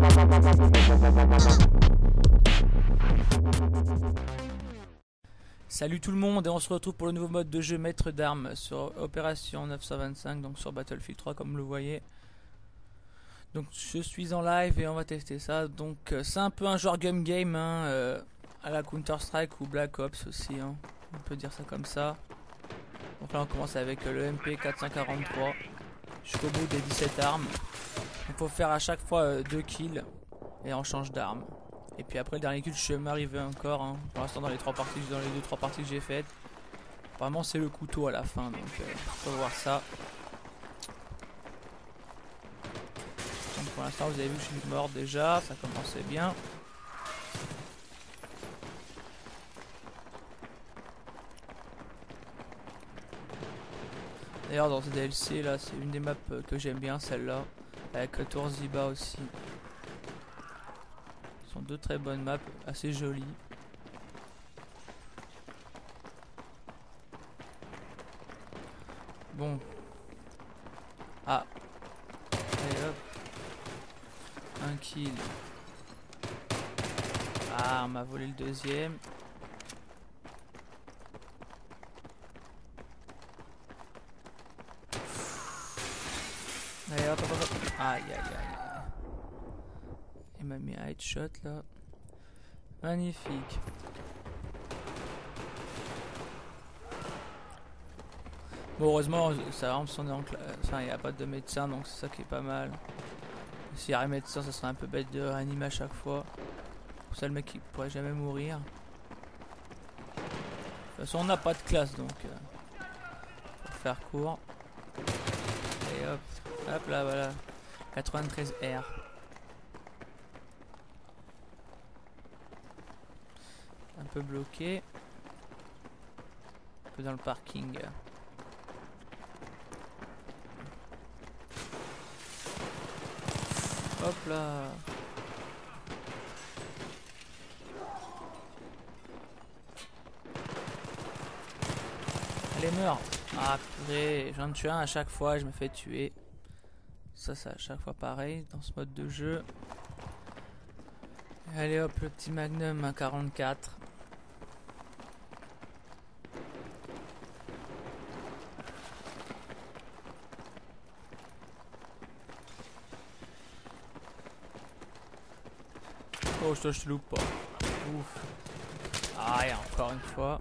Salut tout le monde et on se retrouve pour le nouveau mode de jeu maître d'armes sur Opération 925, donc sur Battlefield 3 comme vous le voyez. Donc je suis en live et on va tester ça. Donc c'est un peu un genre gun game hein, à la Counter Strike ou Black Ops aussi hein. On peut dire ça comme ça. Donc là on commence avec le MP 443 jusqu'au bout des 17 armes. Il faut faire à chaque fois 2 kills et on change d'arme. Et puis après le dernier kill je suis arrivé encore hein. Pour l'instant dans les 2-3 parties que j'ai faites. Vraiment c'est le couteau à la fin, donc faut voir ça. Donc pour l'instant vous avez vu que je suis mort déjà, ça commençait bien. D'ailleurs dans ce DLC là c'est une des maps que j'aime bien, celle-là. Avec Tour Ziba aussi. Ce sont deux très bonnes maps, assez jolies. Bon. Ah. Allez hop. Un kill. Ah, on m'a volé le deuxième. Allez hop hop hop. Aïe aïe aïe. Il m'a mis un headshot là. Magnifique. Bon, heureusement, ça on est en classe. Enfin, il n'y a pas de médecin, donc c'est ça qui est pas mal. S'il y a un médecin, ça serait un peu bête de réanimer à chaque fois. Pour ça, le mec il pourrait jamais mourir. De toute façon, on n'a pas de classe, donc pour faire court. Et hop, hop là, voilà. 93R. Un peu bloqué. Un peu dans le parking. Hop là. Allez, meurs. Ah purée, j'en tue un à chaque fois, je me fais tuer. Ça c'est à chaque fois pareil dans ce mode de jeu. Allez hop, le petit Magnum à 44. Oh, je te loupe pas. Ouf. Ah, et encore une fois.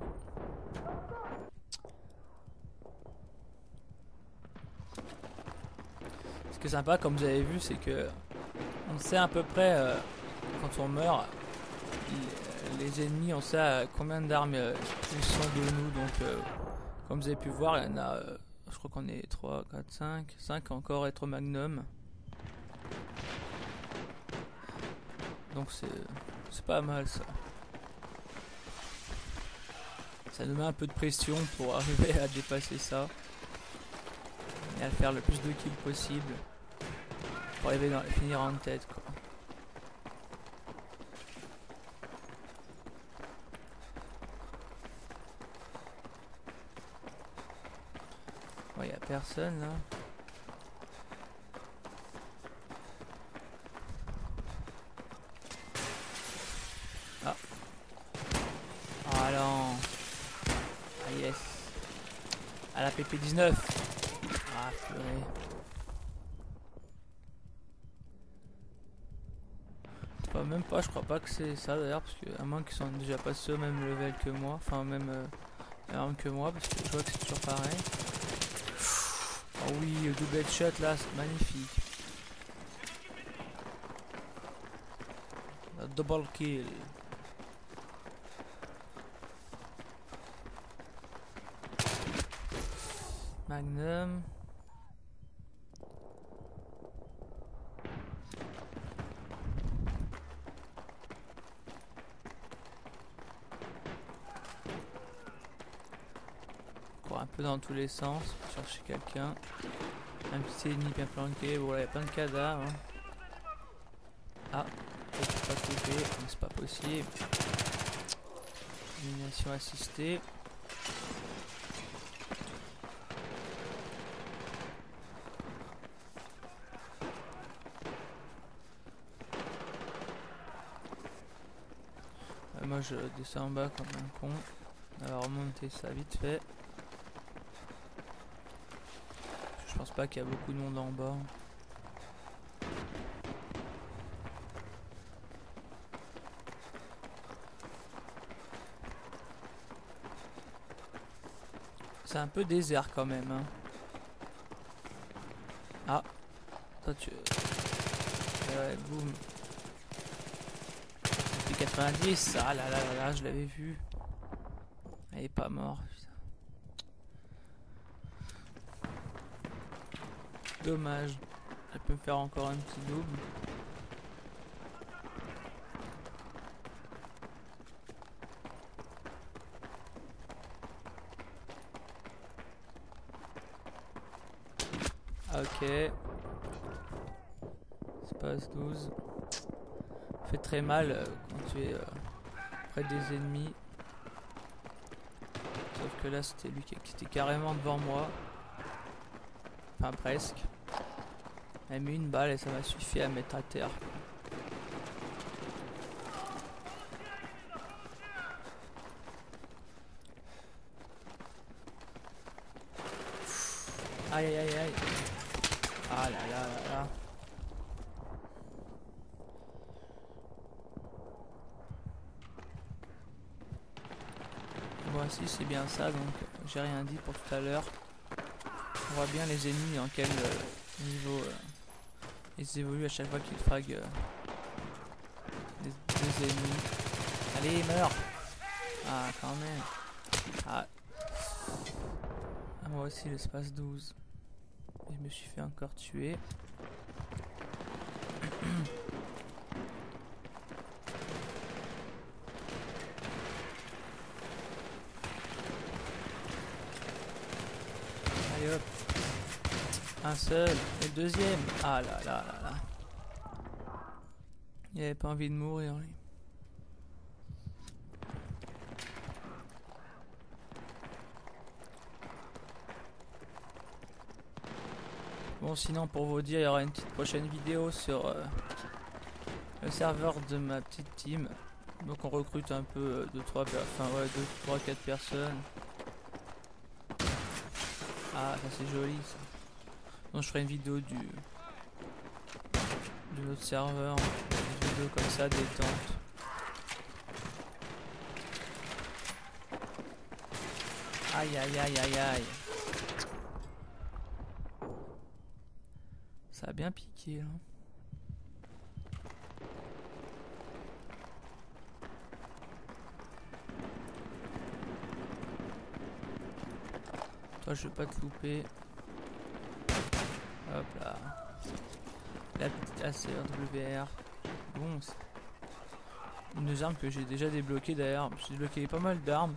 Ce qui est sympa, comme vous avez vu, c'est que on sait à peu près quand on meurt, les ennemis, on sait à combien d'armes ils sont de nous. Donc, comme vous avez pu voir, il y en a, je crois qu'on est 3, 4, 5 encore être au Magnum. Donc c'est pas mal ça. Ça nous met un peu de pression pour arriver à dépasser ça. Et à faire le plus de kills possible. Pour arriver à finir en tête quoi. Bon, y a personne là. Ah. Ah non. Ah yes. À la PP19. Ah purée. Pas même pas, je crois pas que c'est ça d'ailleurs, parce que à moins qu'ils sont déjà passés au même level que moi, enfin même arme que moi, parce que je vois que c'est toujours pareil. Oh oui, le double headshot là, c'est magnifique. La double kill. Magnum. Cours un peu dans tous les sens pour chercher quelqu'un. Un petit ennemi bien planqué. Bon, là, il y a plein de cadavres. Hein. Ah, peut-être pas couper, mais c'est pas possible. Élimination assistée. moi je descends en bas comme un con. On va remonter ça vite fait. Je pense pas qu'il y a beaucoup de monde en bas. C'est un peu désert quand même. Hein. Ah, toi tu... Ouais, boum. Depuis 90, ah là là là là, je l'avais vu. Elle est pas mort. Dommage. Elle peut me faire encore un petit double. Ok. Espace 12. Ça fait très mal quand tu es près des ennemis. Sauf que là c'était lui qui était carrément devant moi. Enfin presque. Elle a mis une balle et ça m'a suffi à mettre à terre. Aïe aïe aïe aïe. Ah là là là là. Bon si c'est bien ça, donc j'ai rien dit pour tout à l'heure. On voit bien les ennemis dans quel niveau ils évoluent à chaque fois qu'ils fraguent des ennemis. Allez, meurs! Ah, quand même. Ah. Moi aussi l'espace 12. Et je me suis fait encore tuer. Allez hop. Un seul. Et le deuxième. Ah là là là là. Il avait pas envie de mourir lui. Bon sinon pour vous dire il y aura une petite prochaine vidéo sur le serveur de ma petite team. Donc on recrute un peu 2, 3, 4 personnes. Ah ça c'est joli ça. Donc je ferai une vidéo de notre serveur. Une vidéo comme ça détente. Aïe aïe aïe aïe aïe. Ça a bien piqué hein. Toi je vais pas te louper. Hop là. La petite ACR-WR. Bon, c'est une des armes que j'ai déjà débloquées d'ailleurs. J'ai débloqué pas mal d'armes.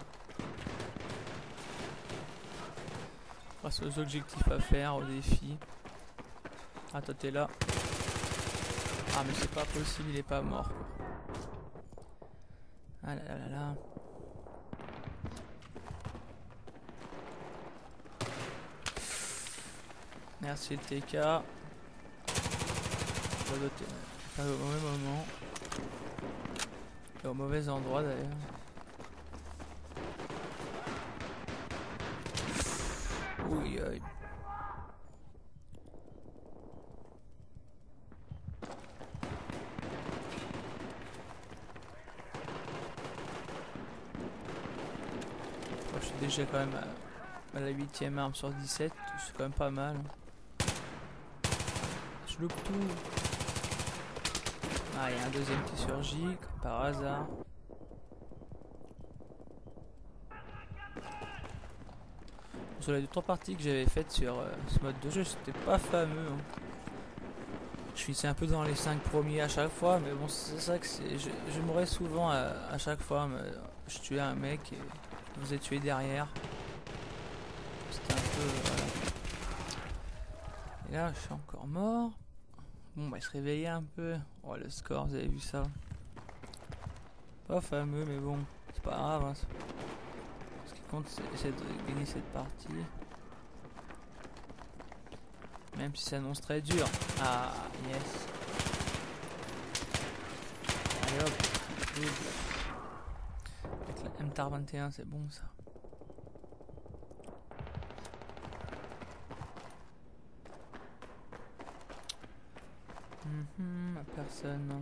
Grâce aux objectifs à faire, aux défis. Ah toi t'es là. Ah mais c'est pas possible, il est pas mort. Ah là là là là. Merci le TK. Pas au mauvais moment. Et au mauvais endroit d'ailleurs. Oui, oui. Je suis déjà quand même à la 8ème arme sur 17, c'est quand même pas mal. Je loupe tout. Ah, il y a un deuxième qui surgit, comme par hasard. Sur les 2-3 parties que j'avais faites sur ce mode de jeu, c'était pas fameux. Hein. Je finissais un peu dans les 5 premiers à chaque fois, mais bon, c'est ça que c'est. Je mourais souvent à chaque fois. Mais je tuais un mec et je me faisais tuer derrière. C'était un peu. Voilà. Et là, je suis encore mort. Bon, bah, il se réveillait un peu. Oh, le score, vous avez vu ça? Pas fameux, mais bon, c'est pas grave. Hein. Ce qui compte, c'est de gagner cette partie. Même si ça s'annonce très dur. Ah, yes. Allez hop. MTAR 21, c'est bon ça. Personne.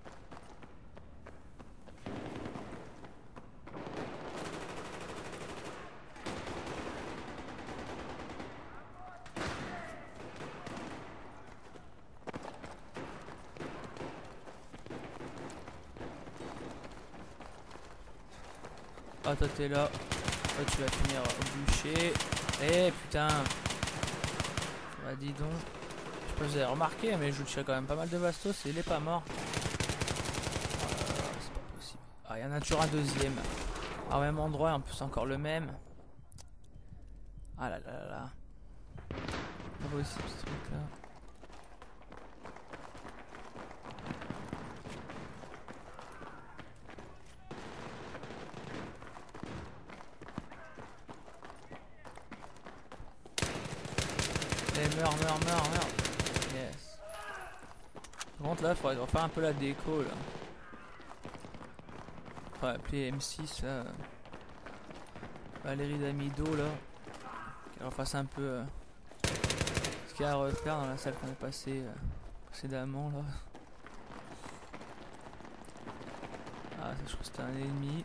Ah, toi t'es là. Toi tu vas finir au bûcher. Eh putain. Bah dis donc. Je sais pas si vous avez remarqué, mais je tire quand même pas mal de bastos et il est pas mort. C'est pas possible. Ah, il y en a toujours un deuxième. Ah, au même endroit, en plus encore le même. Ah là là là là. Pas possible ce truc là. Eh, meurs. Yes. Par contre là, il faudrait refaire un peu la déco là. Faudrait appeler M6 là. Valérie Damido là. Qu'elle refasse un peu ce qu'il y a à refaire dans la salle qu'on est passé précédemment là. Ah, ça, je crois que c'était un ennemi.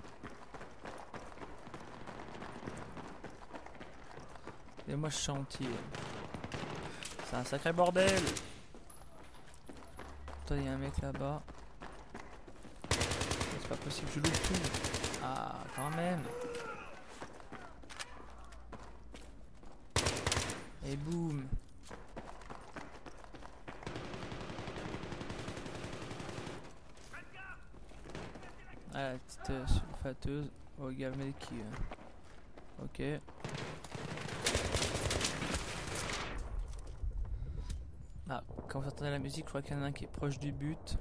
Et moi je suis chantier. C'est un sacré bordel. Toi il y a un mec là-bas. C'est pas possible, je loupe tout. Ah, quand même. Et boum. Ah, la petite sulfateuse. Oh, gamme qui. Ok. Ah, quand vous entendez la musique, je crois qu'il y en a un qui est proche du but.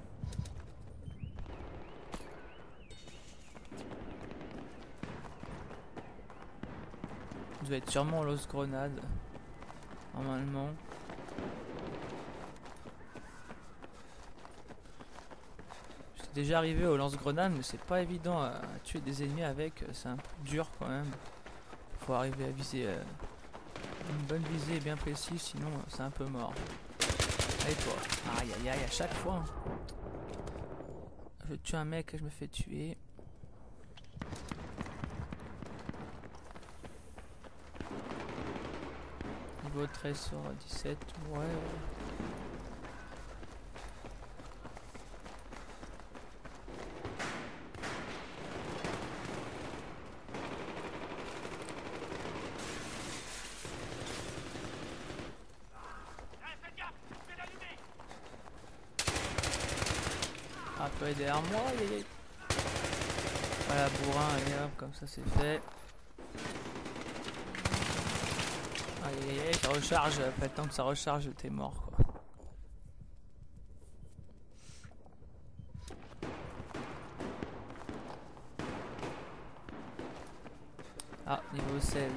Il doit être sûrement au lance-grenade. Normalement. J'étais déjà arrivé au lance-grenade, mais c'est pas évident à tuer des ennemis avec. C'est un peu dur quand même. Faut arriver à viser une bonne visée bien précise, sinon c'est un peu mort. Allez toi. Aïe aïe aïe, à chaque fois. Je tue un mec et je me fais tuer. Niveau 13 sur 17, ouais. Ah, peut aller derrière moi, voilà, bourrin, et hop, comme ça c'est fait. Aïe aïe aïe, ça recharge, pas le temps que ça recharge, t'es mort quoi. Ah, niveau 16.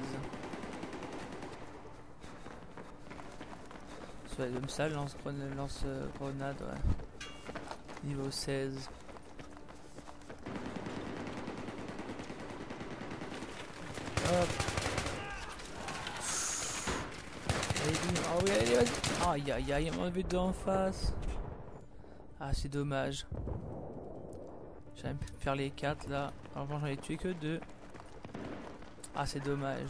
Ça va être comme ça, lance-grenade, ouais. Niveau 16. Hop. Oh oui, allez, vas-y. Aïe aïe aïe, il m'a enlevé deux en face. Ah, c'est dommage. J'aurais pu faire les 4 là. Alors j'en ai tué que 2. Ah, c'est dommage.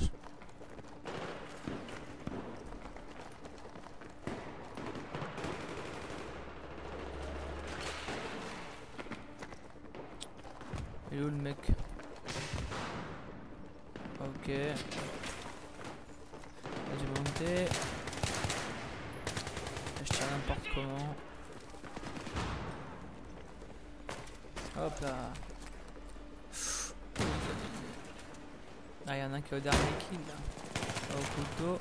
Il est où le mec? Ok. Là, j'ai monté. Je tire n'importe comment. Hop là. Ah, il y en a un qui est au dernier kill là. Au couteau.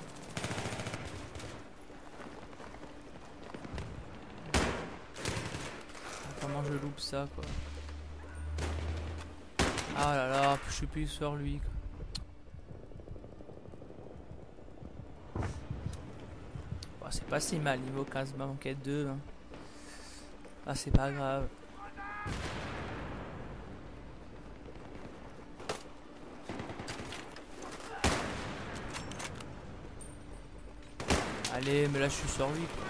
Comment je loupe ça quoi. Ah là là, je suis plus sur lui quoi. Bon, c'est pas si mal, niveau 15, m'a manqué 2. Hein. Ah, c'est pas grave. Allez, mais là je suis sur lui quoi.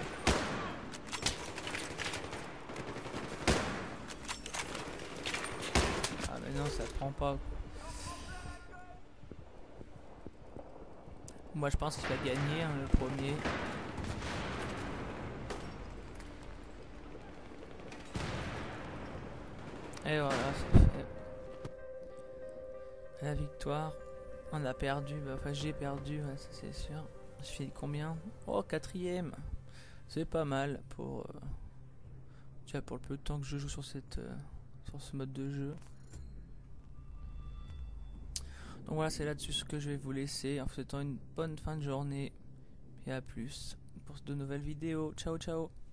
Ah mais non, ça prend pas quoi. Moi je pense qu'il va gagner hein, le premier. Et voilà, c'est fait. La victoire. On a perdu, bah, enfin j'ai perdu, ouais, ça c'est sûr. Je fais combien? Oh, quatrième. C'est pas mal pour, déjà pour le peu de temps que je joue sur cette, sur ce mode de jeu. Donc voilà, c'est là-dessus ce que je vais vous laisser en vous souhaitant une bonne fin de journée et à plus pour de nouvelles vidéos. Ciao ciao.